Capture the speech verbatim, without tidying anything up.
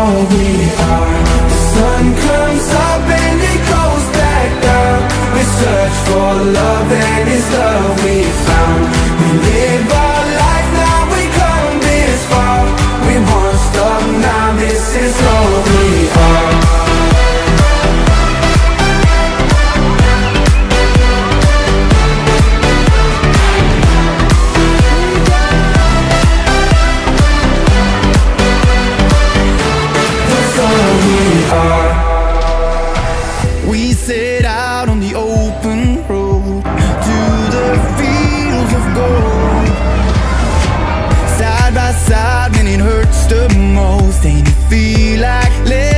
all we are. The sun comes up and it goes back down. We search for love and it's love we found. We live our life, now we come this far. We won't stop now, this is all we are. We set out on the open road to the fields of gold. Side by side when it hurts the most, and you feel like letting